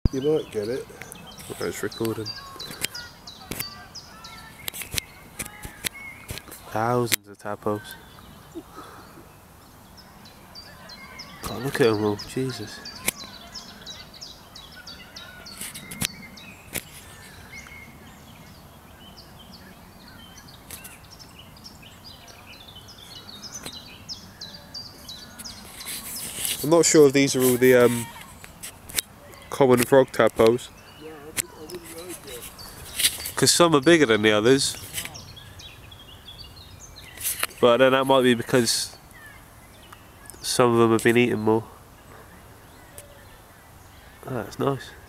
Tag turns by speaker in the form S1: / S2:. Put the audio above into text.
S1: You might get it.
S2: Oh, it's recording. Thousands of tadpoles. God, look at them all, Jesus. I'm not sure if these are all the common frog tadpoles.
S1: No, I wouldn't know yet.
S2: Because some are bigger than the others. But then that might be because some of them have been eaten more. Oh, that's nice.